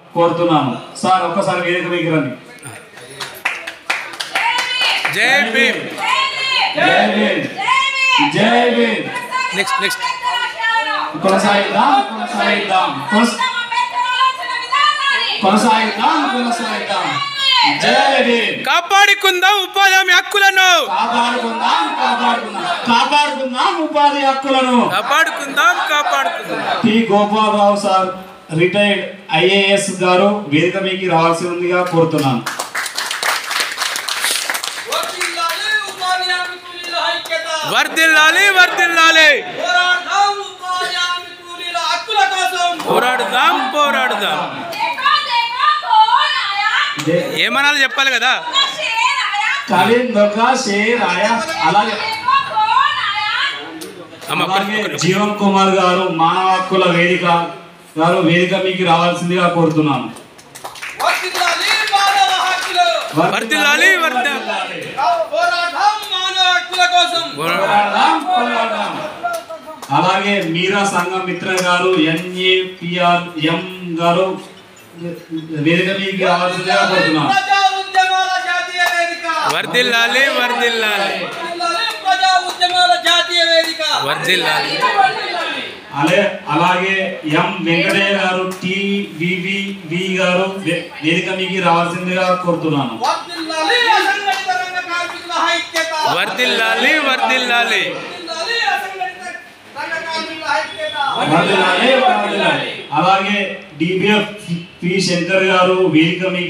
కోరుతున్నాను. సార్ ఒక్కసారి వేదిక మీకు రండి. జై భీమ్. జై భీమ్. జై భీమ్. నెక్స్ట్ కొనసాగిద్దాం. జై భీమ్. కాపాడుకుందాం ఉపాధి హామీ హక్కులను. కాపాడుకుందాం ఉపాధి హక్కులను. కాపాడుకుందాం. T Gopalarao sir retired IAS గారు వేదిక మీకు రావాల్సి ఉందిగా కోరుతున్నాను. వర్ధిల్లాలి. పోరాడుదాం. ఏమనాలి చెప్పాలి కదా. అలాగే జీవన్ కుమార్ గారు మానవ హక్కుల వేదిక గారు వేదిక మీకు రావాల్సిందిగా కోరుతున్నాను. వర్ధిల్లాలి. అలాగే మీరా సంఘం మిత్ర గారు NAPRM గారు వేదిక మీకు రావాల్సిందిగా కోరుతున్నాను. వర్ధిల్లాలి. అలాగే M వెంకటయ్య గారు TVV గారు వేదిక మీకు రావాల్సిందిగా కోరుతున్నాను. వర్ధిల్లాలి. అలాగే DBF P శంకర్ గారు వేదిక మీకు